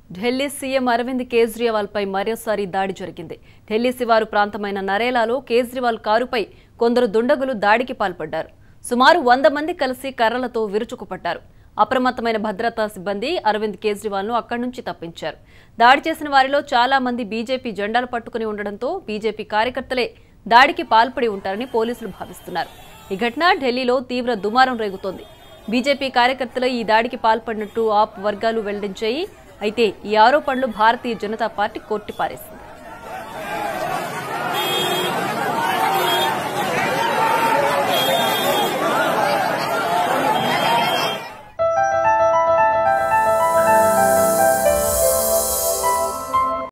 Delhi CM Arvind Kejriwal పై మరోసారి దాడి జరిగింది. ఢిల్లీ శివారు ప్రాంతమైన నరేలాలో కేజ్రీవాల్ కారుపై కొందరు దుండగులు దాడికి పాల్పడ్డారు. సుమారు 100 మంది కలిసి కర్రలతో విరుచుకుపడ్డారు. అప్రమత్తమైన భద్రతా సిబ్బంది అరవింద్ కేజ్రీవాల్ ను అక్కడి నుంచి తప్పించారు. దాడి చేసిన వారిలో చాలా మంది బీజేపీ జెండాలు పట్టుకుని ఉండడంతో బీజేపీ కార్యకర్తలే దాడికి పాల్పడి ఉంటారని పోలీసులు భావిస్తున్నారు. ఈ ఘటన ఢిల్లీలో తీవ్ర దుమారం రేగుతోంది. బీజేపీ కార్యకర్తలు ఈ దాడికి పాల్పడినట్టు ఆప్ వర్గాలు వెల్లడించాయి. అయితే ఈ ఆరోపణలు భారతీయ జనతా పార్టీ కొట్టిపారేసింది.